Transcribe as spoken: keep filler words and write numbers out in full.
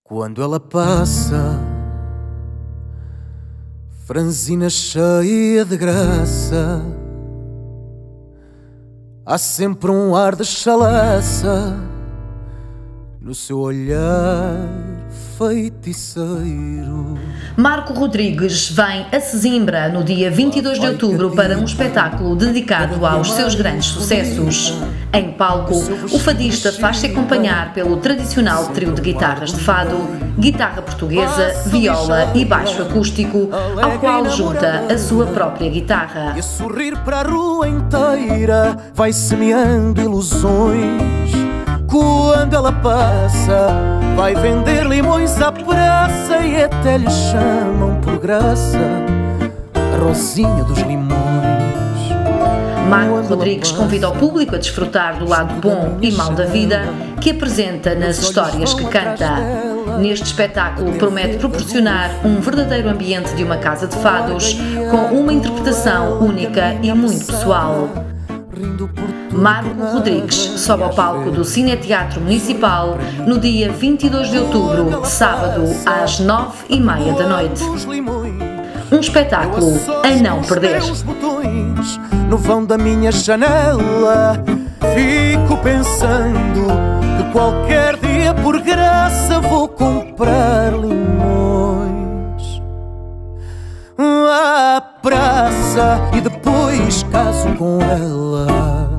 Quando ela passa, franzina cheia de graça, há sempre um ar de chalaça no seu olhar feiticeiro. Marco Rodrigues vem a Sesimbra no dia vinte e dois de outubro para um espetáculo dedicado aos seus grandes sucessos. Em palco, o fadista faz-se acompanhar pelo tradicional trio de guitarras de fado, guitarra portuguesa, viola e baixo acústico, ao qual junta a sua própria guitarra. E a sorrir para a rua inteira vai semeando ilusões. Quando ela passa, vai vender limões à praça e até lhe chamam por graça a Rosinha dos Limões. Marco Rodrigues convida o público a desfrutar do lado bom e mau da vida que apresenta nas histórias que canta. Neste espetáculo promete proporcionar um verdadeiro ambiente de uma casa de fados com uma interpretação única e muito pessoal. Marco Rodrigues sobe ao palco do Cineteatro Municipal no dia vinte e dois de outubro, sábado, às nove e meia da noite. Um espetáculo a não perder. No vão da minha janela fico pensando que qualquer dia por graça vou comprar limões à praça e depois caso com ela.